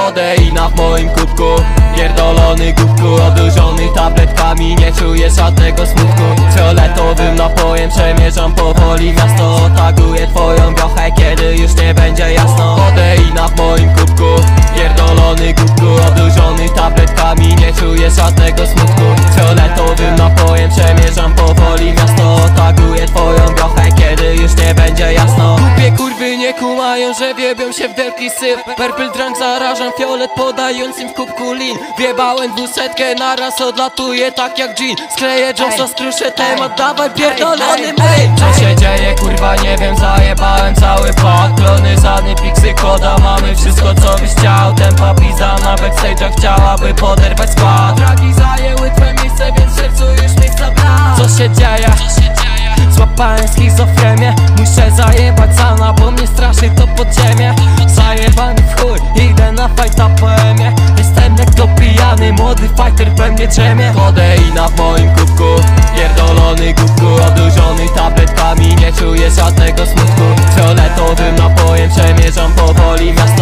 Kodeina w moim kubku, pierdolony kubku, odurzony tabletkami, nie czuję żadnego smutku. Fioletowym napojem przemierzam powoli miasto, taguję twoją wiochę, kiedy już nie będzie jasno. Kodeina w moim kubku, pierdolony kubku, odurzony tabletkami, nie czuję żadnego smutku. Fioletowym napojem przemierzam powoli miasto, taguję twoją wiochę, kiedy już nie będzie jasno. Głupie kurwy nie kumają, że wiebią się w wielki syf. Purple drunk zarażam, fiolet podając im w kubku lin. Wjebałem 200 naraz, odlatuję tak jak Jean. Skleję Josa, skruszę temat, dawaj pierdolony mail. Co się dzieje kurwa nie wiem, zajebałem cały pak. Klony, zadny, piksy, koda, mamy wszystko co byś chciał. Tempa pizza na backstage'ach chciałaby poderwać skład. Dragi zajęły twoje miejsce, więc sercu już miejsca brak. Co się dzieje? Złapałem schizofrenię, muszę zajebać sana, bo mnie straszy to podziemie. Zajebany w chuj, idę na fajta poemie. Jestem lekko pijany, młody fighter we mnie drzemie. Kodeina w moim kubku, pierdolony kubku, odurzony tabletkami, nie czuję żadnego smutku. Fioletowym napojem przemierzam powoli miasto,